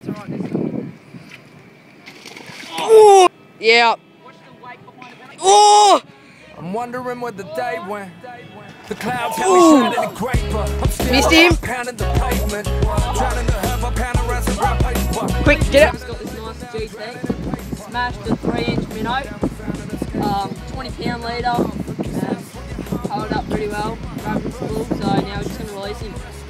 Oh! Yeah. Oh! I'm wondering where the day went. The clouds have me shining in great, but I'm still missed him. pounding the pavement. Trying to have a pound around some brown paper. Quick, get Just it. got this nice GT. Smashed a 3-inch minnow. 20-pound leader. Held up pretty well. Rubbed him full, so now we're just going to release him.